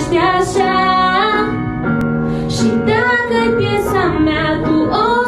ești așa. Și dacă-i piesa mea, tu o